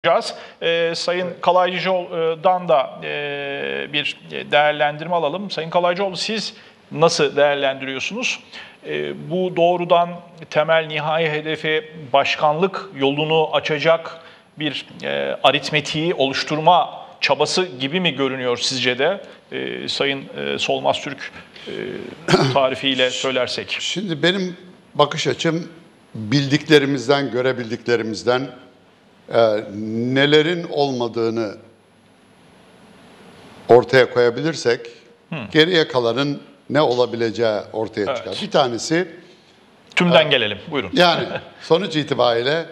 yapacağız. Sayın Kalaycıoğlu'dan da bir değerlendirme alalım. Sayın Kalaycıoğlu, siz nasıl değerlendiriyorsunuz? Bu doğrudan temel nihai hedefi başkanlık yolunu açacak bir aritmetiği oluşturma çabası gibi mi görünüyor sizce de? Sayın Solmaz Türk tarifiyle söylersek. Şimdi benim bakış açım bildiklerimizden, görebildiklerimizden nelerin olmadığını ortaya koyabilirsek geriye kalanın ne olabileceği ortaya çıkar. Bir tanesi Tümden gelelim. Buyurun. Yani sonuç itibariyle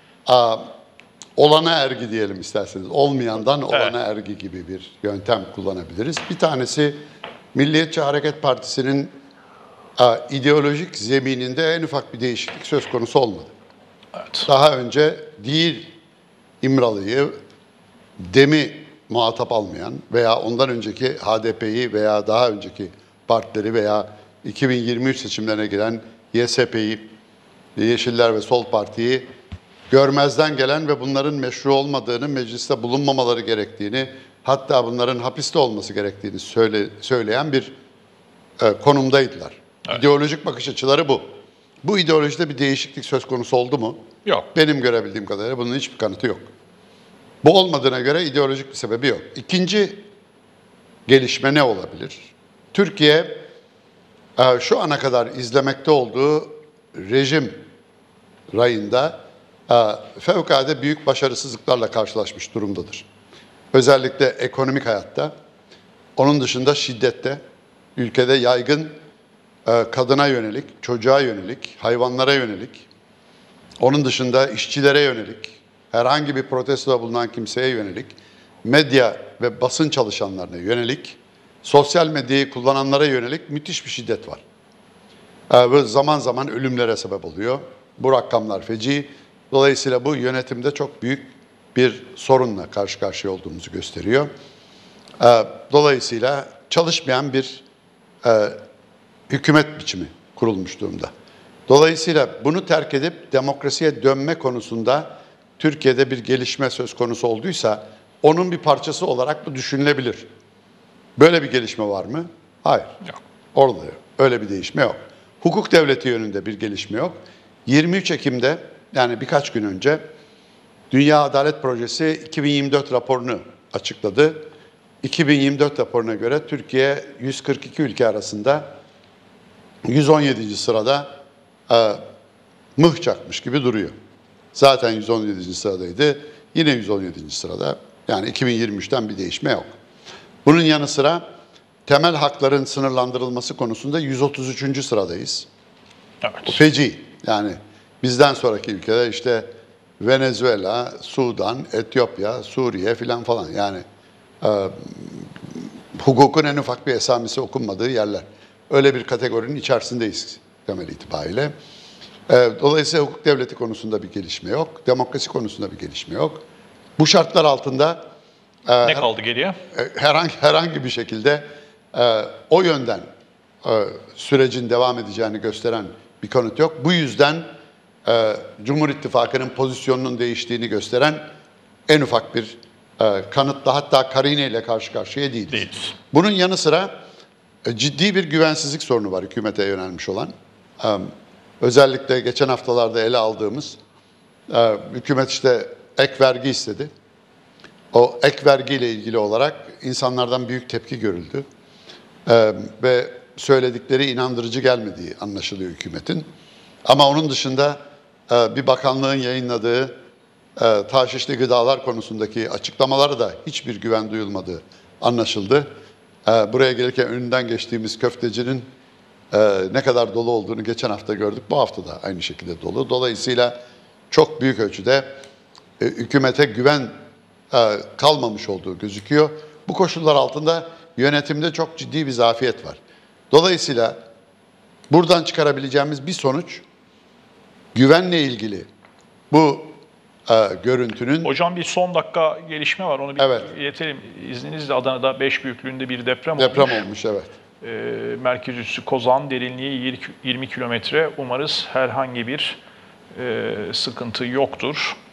olana ergi diyelim isterseniz. Olmayandan olana ergi gibi bir yöntem kullanabiliriz. Bir tanesi Milliyetçi Hareket Partisi'nin ideolojik zemininde en ufak bir değişiklik söz konusu olmadı. Evet. Daha önce değil İmralı'yı, DEM'i muhatap almayan veya ondan önceki HDP'yi veya daha önceki partileri veya 2023 seçimlerine giren YSP'yi, Yeşiller ve Sol Parti'yi görmezden gelen ve bunların meşru olmadığını, mecliste bulunmamaları gerektiğini, hatta bunların hapiste olması gerektiğini söyleyen bir konumdaydılar. Evet. İdeolojik bakış açıları bu. Bu ideolojide bir değişiklik söz konusu oldu mu? Yok. Benim görebildiğim kadarıyla bunun hiçbir kanıtı yok. Bu olmadığına göre ideolojik bir sebebi yok. İkinci gelişme ne olabilir? Türkiye şu ana kadar izlemekte olduğu rejim rayında fevkalade büyük başarısızlıklarla karşılaşmış durumdadır. Özellikle ekonomik hayatta, onun dışında şiddette, ülkede yaygın kadına yönelik, çocuğa yönelik, hayvanlara yönelik, onun dışında işçilere yönelik, herhangi bir protestoda bulunan kimseye yönelik, medya ve basın çalışanlarına yönelik, sosyal medyayı kullananlara yönelik müthiş bir şiddet var. Ve zaman zaman ölümlere sebep oluyor. Bu rakamlar feci. Dolayısıyla bu yönetimde çok büyük bir sorunla karşı karşıya olduğumuzu gösteriyor. Dolayısıyla çalışmayan bir hükümet biçimi kurulmuş durumda. Dolayısıyla bunu terk edip demokrasiye dönme konusunda Türkiye'de bir gelişme söz konusu olduysa onun bir parçası olarak bu düşünülebilir. Böyle bir gelişme var mı? Hayır. Yok. Orada öyle bir değişme yok. Hukuk devleti yönünde bir gelişme yok. 23 Ekim'de yani birkaç gün önce Dünya Adalet Projesi 2024 raporunu açıkladı. 2024 raporuna göre Türkiye 142 ülke arasında 117. sırada mıh çakmış gibi duruyor. Zaten 117. sıradaydı. Yine 117. sırada. Yani 2023'ten bir değişme yok. Bunun yanı sıra temel hakların sınırlandırılması konusunda 133. sıradayız. Evet. Feci. Yani bizden sonraki ülkeler işte Venezuela, Sudan, Etiyopya, Suriye filan falan. Yani hukukun en ufak bir esamesi okunmadığı yerler. Öyle bir kategorinin içerisindeyiz temel itibariyle. Dolayısıyla hukuk devleti konusunda bir gelişme yok. Demokrasi konusunda bir gelişme yok. Bu şartlar altında ne kaldı geriye? Herhangi bir şekilde o yönden sürecin devam edeceğini gösteren bir kanıt yok. Bu yüzden Cumhur İttifakı'nın pozisyonunun değiştiğini gösteren en ufak bir kanıtla, hatta karine ile karşı karşıya değiliz. Bunun yanı sıra ciddi bir güvensizlik sorunu var hükümete yönelmiş olan. Özellikle geçen haftalarda ele aldığımız hükümet işte ek vergi istedi. O ek vergiyle ilgili olarak insanlardan büyük tepki görüldü. Ve söyledikleri inandırıcı gelmediği anlaşılıyor hükümetin. Ama onun dışında bir bakanlığın yayınladığı taşişli gıdalar konusundaki açıklamaları da hiçbir güven duyulmadığı anlaşıldı. Buraya gelirken önünden geçtiğimiz köftecinin ne kadar dolu olduğunu geçen hafta gördük. Bu hafta da aynı şekilde dolu. Dolayısıyla çok büyük ölçüde hükümete güven kalmamış olduğu gözüküyor. Bu koşullar altında yönetimde çok ciddi bir zafiyet var. Dolayısıyla buradan çıkarabileceğimiz bir sonuç güvenle ilgili bu görüntünün... Hocam bir son dakika gelişme var. Onu bir iletelim. İzninizle Adana'da 5 büyüklüğünde bir deprem olmuş. Deprem olmuş, evet. Merkez üssü Kozan, derinliği 20 kilometre. Umarız herhangi bir sıkıntı yoktur.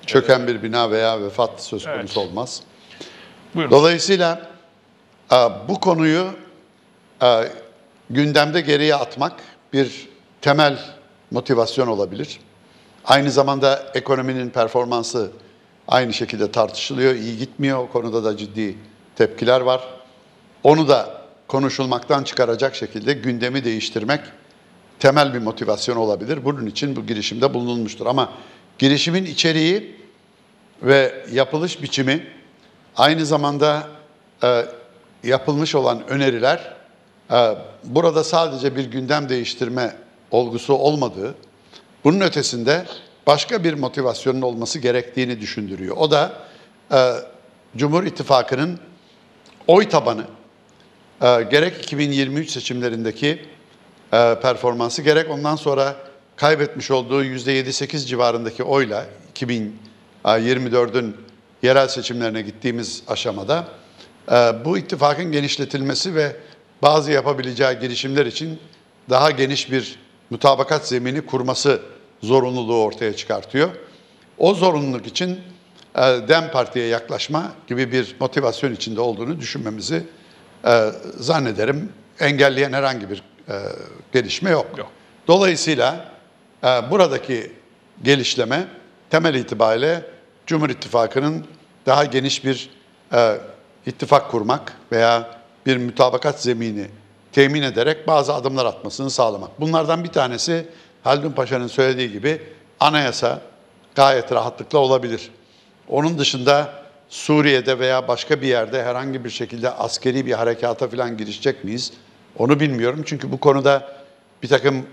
Çöken bir bina veya vefat söz konusu olmaz. Buyurun. Dolayısıyla bu konuyu gündemde geriye atmak bir temel motivasyon olabilir. Aynı zamanda ekonominin performansı aynı şekilde tartışılıyor, iyi gitmiyor. O konuda da ciddi tepkiler var. Onu da konuşulmaktan çıkaracak şekilde gündemi değiştirmek temel bir motivasyon olabilir. Bunun için bu girişimde bulunulmuştur. Ama girişimin içeriği ve yapılış biçimi aynı zamanda yapılmış olan öneriler burada sadece bir gündem değiştirme olgusu olmadığı, bunun ötesinde başka bir motivasyonun olması gerektiğini düşündürüyor. O da Cumhur İttifakı'nın oy tabanı, gerek 2023 seçimlerindeki performansı, gerek ondan sonra kaybetmiş olduğu %7-8 civarındaki oyla 2024'ün yerel seçimlerine gittiğimiz aşamada bu ittifakın genişletilmesi ve bazı yapabileceği girişimler için daha geniş bir mutabakat zemini kurması zorunluluğu ortaya çıkartıyor. O zorunluluk için DEM Parti'ye yaklaşma gibi bir motivasyon içinde olduğunu düşünmemizi zannederim. Engelleyen herhangi bir gelişme yok. Dolayısıyla buradaki gelişleme temel itibariyle Cumhur İttifakı'nın daha geniş bir ittifak kurmak veya bir mutabakat zemini temin ederek bazı adımlar atmasını sağlamak. Bunlardan bir tanesi Haldun Paşa'nın söylediği gibi anayasa gayet rahatlıkla olabilir. Onun dışında Suriye'de veya başka bir yerde herhangi bir şekilde askeri bir harekata falan girişecek miyiz? Onu bilmiyorum. Çünkü bu konuda bir takım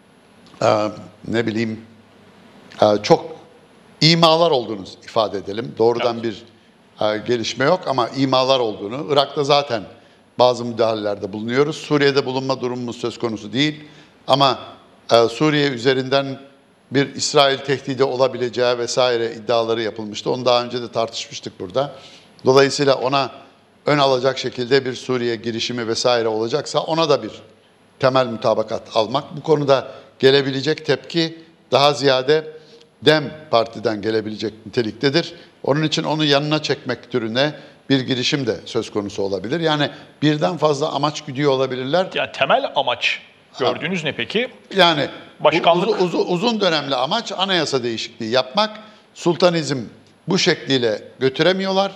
çok imalar olduğunu ifade edelim. Doğrudan bir gelişme yok ama imalar olduğunu. Irak'ta zaten bazı müdahalelerde bulunuyoruz. Suriye'de bulunma durumumuz söz konusu değil. Ama Suriye üzerinden bir İsrail tehdidi olabileceği vesaire iddiaları yapılmıştı. Onu daha önce de tartışmıştık burada. Dolayısıyla ona ön alacak şekilde bir Suriye girişimi vesaire olacaksa ona da bir temel mutabakat almak. Bu konuda gelebilecek tepki daha ziyade DEM Parti'den gelebilecek niteliktedir. Onun için onu yanına çekmek türüne bir girişim de söz konusu olabilir. Yani birden fazla amaç güdüyor olabilirler. Yani temel amaç gördüğünüz ne peki? Yani başkanlık uzun dönemli amaç anayasa değişikliği yapmak. Sultanizm bu şekliyle götüremiyorlar.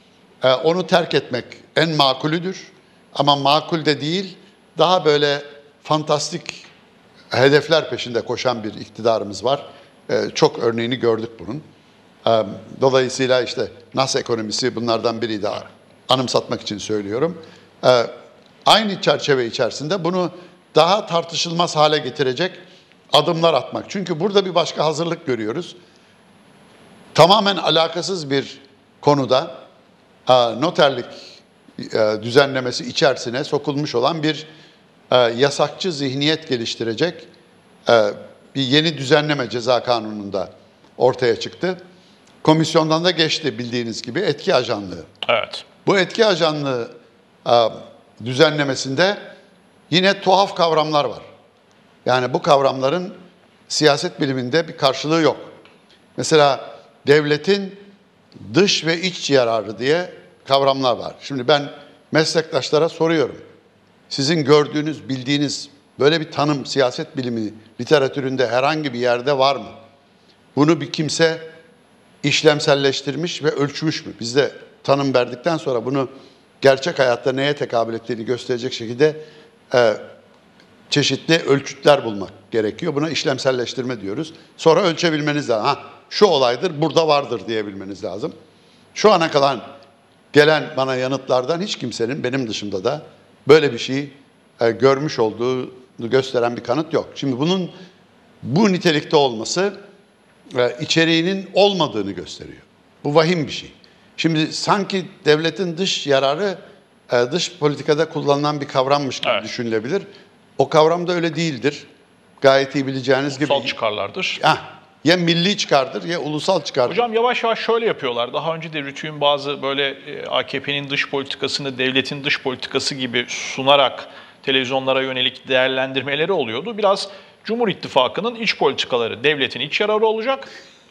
Onu terk etmek en makulüdür. Ama makul de değil, daha böyle fantastik hedefler peşinde koşan bir iktidarımız var. Çok örneğini gördük bunun. Dolayısıyla işte Nas ekonomisi bunlardan biri daha anımsatmak için söylüyorum. Aynı çerçeve içerisinde bunu daha tartışılmaz hale getirecek adımlar atmak. Çünkü burada bir başka hazırlık görüyoruz. Tamamen alakasız bir konuda noterlik düzenlemesi içerisine sokulmuş olan bir yasakçı zihniyet geliştirecek bir yeni düzenleme ceza kanununda ortaya çıktı. Komisyondan da geçti bildiğiniz gibi etki ajanlığı. Evet. Bu etki ajanlığı düzenlemesinde yine tuhaf kavramlar var. Yani bu kavramların siyaset biliminde bir karşılığı yok. Mesela devletin dış ve iç yararı diye kavramlar var. Şimdi ben meslektaşlara soruyorum. Sizin gördüğünüz, bildiğiniz böyle bir tanım siyaset bilimi literatüründe herhangi bir yerde var mı? Bunu bir kimse işlemselleştirmiş ve ölçmüş mü? Biz de tanım verdikten sonra bunu gerçek hayatta neye tekabül ettiğini gösterecek şekilde çeşitli ölçütler bulmak gerekiyor. Buna işlemselleştirme diyoruz. Sonra ölçebilmeniz lazım. Şu olaydır, burada vardır diyebilmeniz lazım. Şu ana kadar gelen bana yanıtlardan hiç kimsenin benim dışımda da böyle bir şeyi görmüş olduğunu gösteren bir kanıt yok. Şimdi bunun bu nitelikte olması içeriğinin olmadığını gösteriyor. Bu vahim bir şey. Şimdi sanki devletin dış yararı dış politikada kullanılan bir kavrammış gibi düşünülebilir. O kavram da öyle değildir. Gayet iyi bileceğiniz gibi. Ulusal çıkarlardır. Ya milli çıkardır ya ulusal çıkardır. Hocam yavaş yavaş şöyle yapıyorlar. Daha önce de RTÜK'ün bazı böyle AKP'nin dış politikasını devletin dış politikası gibi sunarak televizyonlara yönelik değerlendirmeleri oluyordu. Biraz Cumhur İttifakı'nın iç politikaları devletin iç yararı olacak.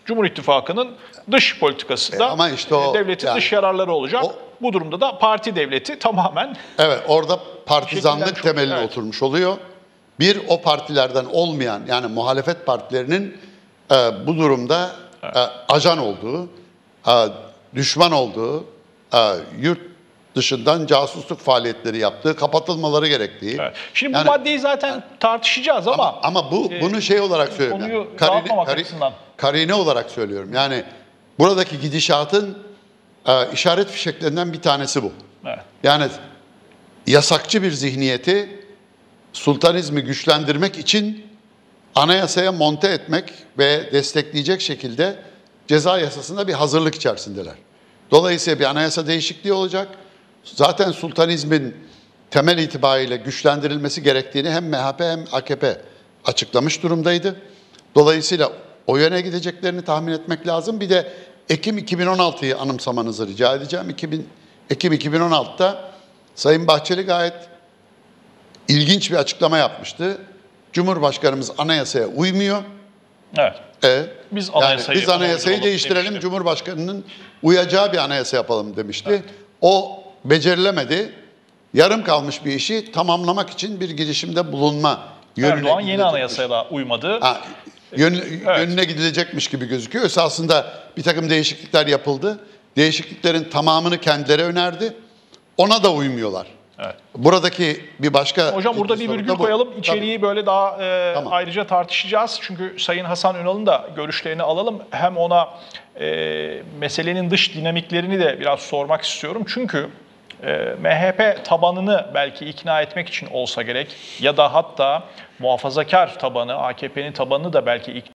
Cumhur İttifakı'nın dış politikası da ama işte o, devletin yani, dış yararları olacak. Bu durumda da parti devleti tamamen evet, orada partizanlık çok- temeline evet. oturmuş oluyor. Bir, o partilerden olmayan, yani muhalefet partilerinin bu durumda ajan olduğu, düşman olduğu, yurt dışından casusluk faaliyetleri yaptığı, kapatılmaları gerektiği. Evet. Şimdi Yani- bu maddeyi zaten tartışacağız ama Ama bunu şey olarak söylüyorum. konuyu Yani, dağıtmamak açısından. karine olarak söylüyorum. Yani buradaki gidişatın işaret fişeklerinden bir tanesi bu. evet. Yani yasakçı bir zihniyeti, sultanizmi güçlendirmek için anayasaya monte etmek ve destekleyecek şekilde ceza yasasında bir hazırlık içerisindeler. Dolayısıyla bir anayasa değişikliği olacak. Zaten sultanizmin temel itibariyle güçlendirilmesi gerektiğini hem MHP hem AKP açıklamış durumdaydı. Dolayısıyla o yöne gideceklerini tahmin etmek lazım. Bir de Ekim 2016'yı anımsamanızı rica edeceğim. Ekim 2016'da Sayın Bahçeli gayet ilginç bir açıklama yapmıştı. Cumhurbaşkanımız anayasaya uymuyor. Evet. Biz anayasayı Anayasayı değiştirelim, demişti. Cumhurbaşkanının uyacağı bir anayasa yapalım demişti. Evet. O becerilemedi. Yarım kalmış bir işi tamamlamak için bir girişimde bulunma yönüne Erdoğan yeni gidilecekmiş. anayasaya da uymadı. Yönüne gidilecekmiş gibi gözüküyor. Esasında bir takım değişiklikler yapıldı. Değişikliklerin tamamını kendileri önerdi. Ona da uymuyorlar. Evet. Buradaki bir başka... Hocam burada bir sorun virgül da bu. koyalım. İçeriği böyle daha Tamam. ayrıca tartışacağız. Çünkü Sayın Hasan Ünal'ın da görüşlerini alalım. Hem ona meselenin dış dinamiklerini de biraz sormak istiyorum. Çünkü MHP tabanını belki ikna etmek için olsa gerek ya da hatta muhafazakar tabanı, AKP'nin tabanını da belki ikna